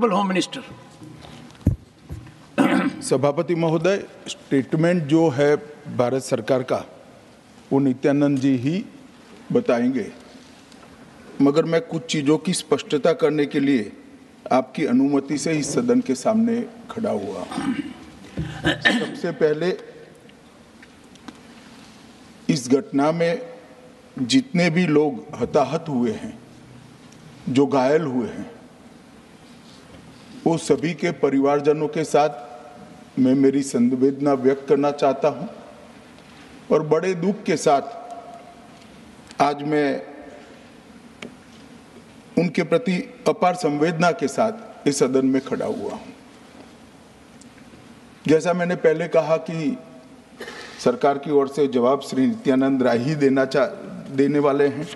Honorable Home Minister. सभापति महोदय, statement जो है भारत सरकार का वो नित्यानंद जी ही बताएंगे, मगर मैं कुछ चीज़ों की स्पष्टता करने के लिए आपकी अनुमति से इस सदन के सामने खड़ा हुआ। सबसे पहले इस घटना में जितने भी लोग हताहत हुए हैं, जो घायल हुए हैं, वो सभी के परिवारजनों के साथ मैं मेरी संवेदना व्यक्त करना चाहता हूं और बड़े दुख के साथ आज मैं उनके प्रति अपार संवेदना के साथ इस सदन में खड़ा हुआ हूं। जैसा मैंने पहले कहा कि सरकार की ओर से जवाब श्री नित्यानंद राय ही देने वाले हैं।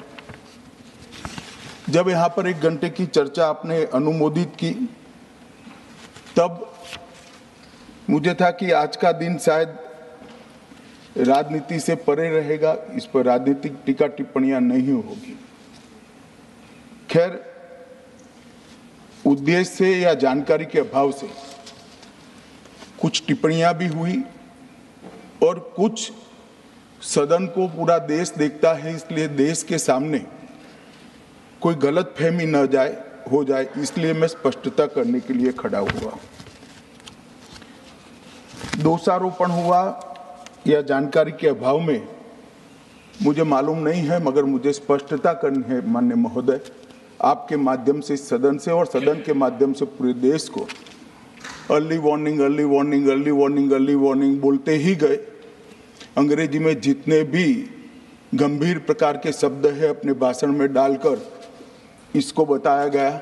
जब यहाँ पर 1 घंटे की चर्चा आपने अनुमोदित की, तब मुझे था कि आज का दिन शायद राजनीति से परे रहेगा, इस पर राजनीतिक टीका टिप्पणियां नहीं होगी। खैर, उद्देश्य से या जानकारी के अभाव से कुछ टिप्पणियां भी हुई और कुछ सदन को पूरा देश देखता है, इसलिए देश के सामने कोई गलतफहमी न हो जाए, इसलिए मैं स्पष्टता करने के लिए खड़ा हुआ। दोषारोपण हुआ या जानकारी के अभाव में मुझे मालूम नहीं है, मगर मुझे स्पष्टता करनी है माननीय महोदय, आपके माध्यम से सदन से और सदन के माध्यम से पूरे देश को। Early warning early warning early warning early warning बोलते ही गए। अंग्रेजी में जितने भी गंभीर प्रकार के शब्द है अपने भाषण में डालकर इसको बताया गया।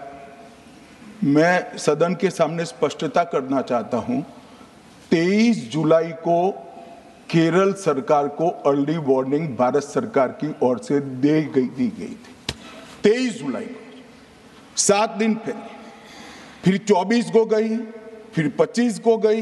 मैं सदन के सामने स्पष्टता करना चाहता हूं, 23 जुलाई को केरल सरकार को अर्ली वार्निंग भारत सरकार की ओर से दी गई थी। 23 जुलाई को, 7 दिन पहले, फिर 24 को गई, फिर 25 को गई,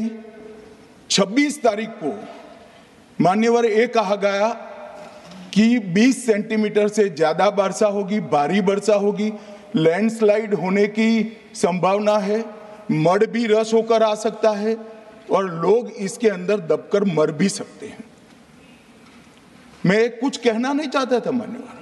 26 तारीख को मान्यवर ये कहा गया कि 20 सेंटीमीटर से ज्यादा वर्षा होगी, भारी वर्षा होगी, लैंडस्लाइड होने की संभावना है, मड भी रस होकर आ सकता है और लोग इसके अंदर दबकर मर भी सकते हैं। मैं कुछ कहना नहीं चाहता था मान्यवर,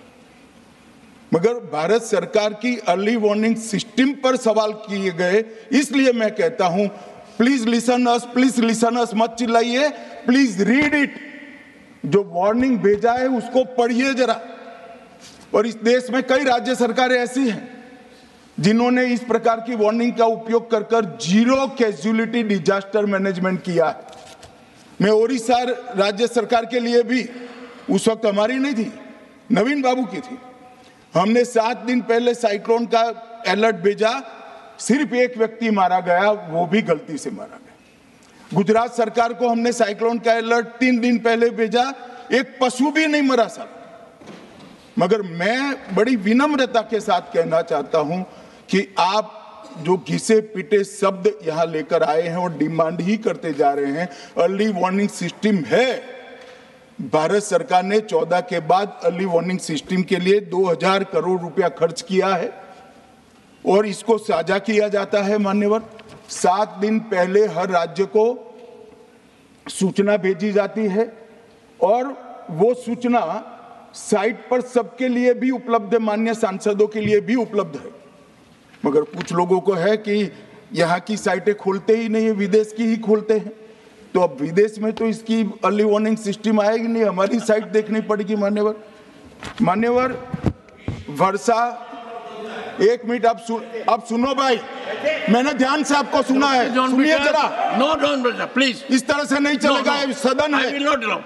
मगर भारत सरकार की अर्ली वार्निंग सिस्टम पर सवाल किए गए, इसलिए मैं कहता हूं प्लीज लिसन अस, मत चिल्लाइए, प्लीज रीड इट। जो वार्निंग भेजा है उसको पढ़िए जरा। और इस देश में कई राज्य सरकारें ऐसी हैं जिन्होंने इस प्रकार की वार्निंग का उपयोग कर जीरो कैजुअलिटी डिजास्टर मैनेजमेंट किया है। मैं ओडिशा राज्य सरकार के लिए भी, उस वक्त हमारी नहीं थी, नवीन बाबू की थी, हमने 7 दिन पहले साइक्लोन का अलर्ट भेजा, सिर्फ 1 व्यक्ति मारा गया, वो भी गलती से मारा गया। गुजरात सरकार को हमने साइक्लोन का अलर्ट 3 दिन पहले भेजा, एक पशु भी नहीं मरा साहब। मगर मैं बड़ी विनम्रता के साथ कहना चाहता हूं कि आप जो घिसे पिटे शब्द यहां लेकर आए हैं और डिमांड ही करते जा रहे हैं, अर्ली वार्निंग सिस्टम है। भारत सरकार ने 14 के बाद अर्ली वार्निंग सिस्टम के लिए 2000 करोड़ रुपया खर्च किया है और इसको साझा किया जाता है मान्यवर। 7 दिन पहले हर राज्य को सूचना भेजी जाती है और वो सूचना साइट पर सबके लिए भी उपलब्ध है, मान्य सांसदों के लिए भी उपलब्ध है। मगर कुछ लोगों को है कि यहाँ की साइटें खोलते ही नहीं है, विदेश की ही खोलते हैं, तो अब विदेश में तो इसकी अर्ली वार्निंग सिस्टम आएगी नहीं, हमारी साइट देखनी पड़ेगी मान्यवर। वर्षा, 1 मिनट आप सुनो भाई, मैंने ध्यान से आपको सुना है, सुनिए जरा। नो प्लीज, इस तरह से नहीं चलेगा, सदन है।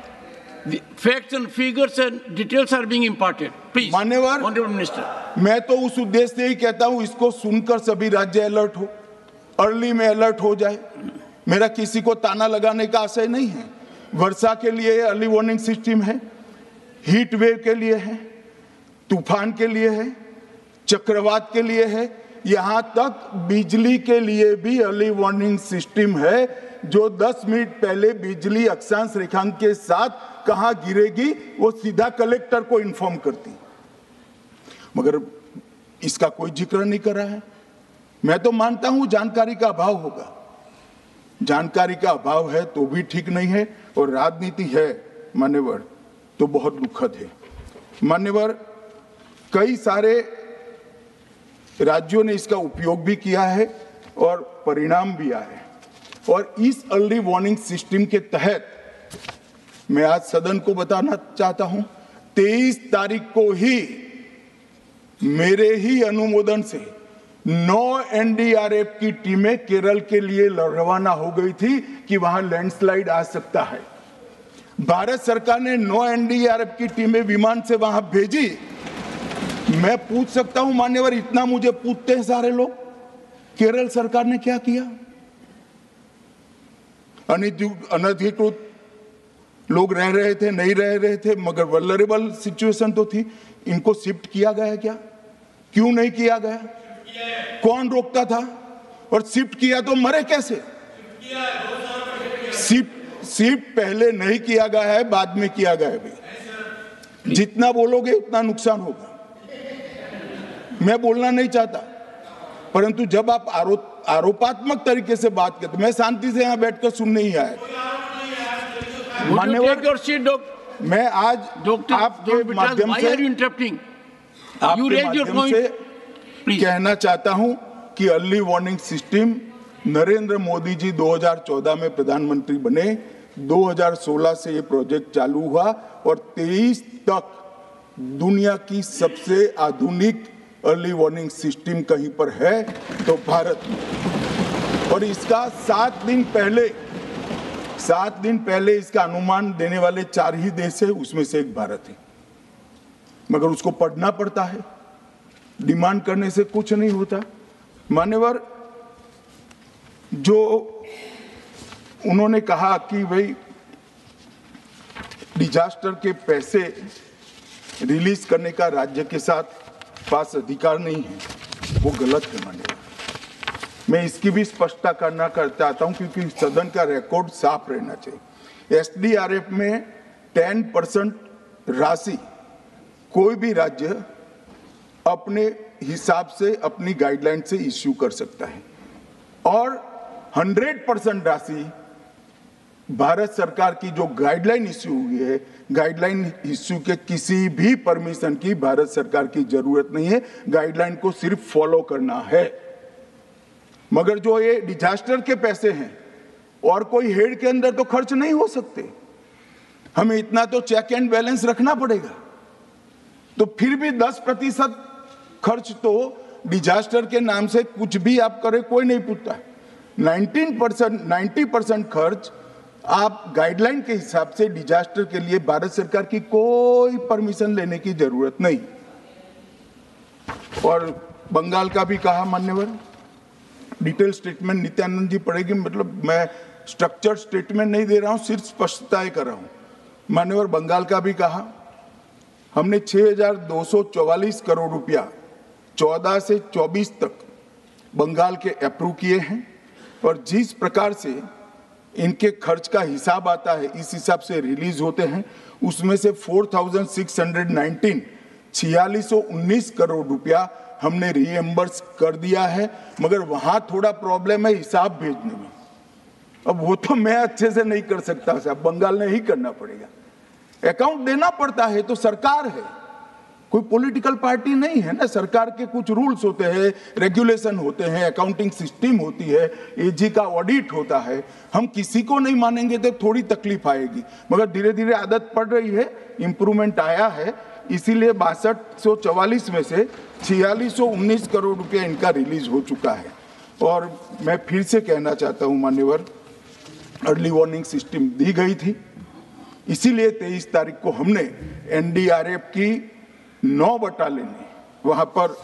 Facts and figures and details are being imparted. Please, मान्यवर, Honorable Minister. मैं तो उस उद्देश्य से ही कहता हूं इसको सुनकर सभी राज्य अलर्ट हो, अर्ली में अलर्ट हो जाए। मेरा किसी को ताना लगाने का आशय नहीं है। वर्षा के लिए अर्ली वार्निंग सिस्टम है, हीट वेव के लिए है, तूफान के लिए है, चक्रवात के लिए है, यहां तक बिजली के लिए भी अर्ली वार्निंग सिस्टम है, जो 10 मिनट पहले बिजली अक्षांश रेखांक के साथ कहां गिरेगी वो सीधा कलेक्टर को इन्फॉर्म करती, मगर इसका कोई जिक्र नहीं कर रहा है। मैं तो मानता हूं जानकारी का अभाव होगा, जानकारी का अभाव है तो भी ठीक नहीं है, और राजनीति है मान्यवर तो बहुत दुखद है। मान्यवर, कई सारे राज्यों ने इसका उपयोग भी किया है और परिणाम भी आए हैं, और इस अर्ली वार्निंग सिस्टम के तहत मैं आज सदन को बताना चाहता हूं, 23 तारीख को ही मेरे ही अनुमोदन से 9 एनडीआरएफ की टीमें केरल के लिए रवाना हो गई थी कि वहां लैंडस्लाइड आ सकता है। भारत सरकार ने 9 एनडीआरएफ की टीमें विमान से वहां भेजी। मैं पूछ सकता हूं मान्यवर, इतना मुझे पूछते हैं सारे लोग, केरल सरकार ने क्या किया? अनधिकृत लोग रह रहे थे, नहीं रह रहे थे, मगर वल्नरेबल सिचुएशन तो थी। इनको शिफ्ट किया गया क्या? क्यों नहीं किया गया? कौन रोकता था? और शिफ्ट किया तो मरे कैसे? शिफ्ट पहले नहीं किया गया है, बाद में किया गया है। जितना बोलोगे उतना नुकसान होगा। मैं बोलना नहीं चाहता, परंतु जब आप आरोपात्मक तरीके से बात करते, मैं शांति से यहां बैठकर सुनने ही आया। मान्यवर, मैं आज आपके माध्यम से कहना चाहता हूं कि early warning system Narendra Modi ji 2014 में प्रधानमंत्री बने, 2016 से ये प्रोजेक्ट चालू हुआ और 23 तक दुनिया की सबसे आधुनिक अर्ली वार्निंग सिस्टम कहीं पर है तो भारत में। और इसका 7 दिन पहले इसका अनुमान देने वाले 4 ही देश है, उसमें से एक भारत है। मगर उसको पढ़ना पड़ता है, डिमांड करने से कुछ नहीं होता। मान्यवर, जो उन्होंने कहा कि भाई डिजास्टर के पैसे रिलीज करने का राज्य के साथ पास अधिकार नहीं है, वो गलत है। मान्यवर, मैं इसकी भी स्पष्टता करना चाहता हूं क्योंकि सदन का रिकॉर्ड साफ रहना चाहिए। एसडीआरएफ में 10% राशि कोई भी राज्य अपने हिसाब से अपनी गाइडलाइन से इश्यू कर सकता है, और 100% राशि भारत सरकार की जो गाइडलाइन इश्यू हुई है, गाइडलाइन इश्यू के किसी भी परमिशन की भारत सरकार की जरूरत नहीं है, गाइडलाइन को सिर्फ फॉलो करना है। मगर जो ये डिजास्टर के पैसे हैं और कोई हेड के अंदर तो खर्च नहीं हो सकते, हमें इतना तो चेक एंड बैलेंस रखना पड़ेगा। तो फिर भी 10% खर्च तो डिजास्टर के नाम से कुछ भी आप करें कोई नहीं पूछता। 90% खर्च आप गाइडलाइन के हिसाब से डिजास्टर के लिए भारत सरकार की कोई परमिशन लेने की जरूरत नहीं। और बंगाल का भी कहा मान्यवर, डिटेल स्टेटमेंट नित्यानंद जी पढ़ेगी, मतलब मैं स्ट्रक्चर्ड स्टेटमेंट नहीं दे रहा हूं, सिर्फ स्पष्टताएं कर रहा हूं। मान्यवर, बंगाल का भी कहा, हमने 6,244 करोड़ रुपया 14 से 24 तक बंगाल के अप्रूव किए हैं, और जिस प्रकार से इनके खर्च का हिसाब आता है इस हिसाब से रिलीज होते हैं। उसमें से 4619 करोड़ रुपया हमने रीएम्बर्स कर दिया है, मगर वहां थोड़ा प्रॉब्लम है हिसाब भेजने में। अब वो तो मैं अच्छे से नहीं कर सकता साहब, बंगाल ने ही करना पड़ेगा। अकाउंट देना पड़ता है तो सरकार है, कोई पॉलिटिकल पार्टी नहीं है ना। सरकार के कुछ रूल्स होते हैं, रेगुलेशन होते हैं, अकाउंटिंग सिस्टम होती है, एजी का ऑडिट होता है। हम किसी को नहीं मानेंगे तो थोड़ी तकलीफ आएगी, मगर धीरे धीरे आदत पड़ रही है, इंप्रूवमेंट आया है। इसीलिए 6244 में से 4619 करोड़ रुपया इनका रिलीज हो चुका है। और मैं फिर से कहना चाहता हूं मान्यवर, अर्ली वार्निंग सिस्टम दी गई थी, इसीलिए 23 तारीख को हमने एनडीआरएफ की 9 बटालियन वहां पर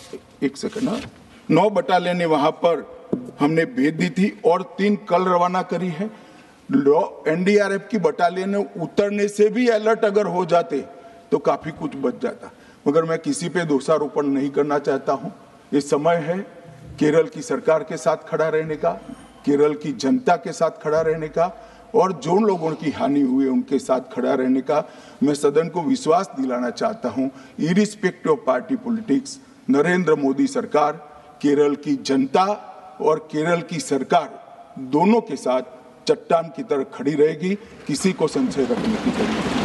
9 बटालियन वहां पर हमने भेज दी थी, और 3 कल रवाना करी है। एनडीआरएफ की बटालियन उतरने से भी अलर्ट अगर हो जाते तो काफी कुछ बच जाता, मगर मैं किसी पे दोषारोपण नहीं करना चाहता हूं। ये समय है केरल की सरकार के साथ खड़ा रहने का, केरल की जनता के साथ खड़ा रहने का, और जो लोगों की हानि हुई है उनके साथ खड़ा रहने का। मैं सदन को विश्वास दिलाना चाहता हूं, irrespective of party politics, Narendra Modi सरकार केरल की जनता और केरल की सरकार दोनों के साथ चट्टान की तरह खड़ी रहेगी। किसी को संशय रखने की जरूरत नहीं।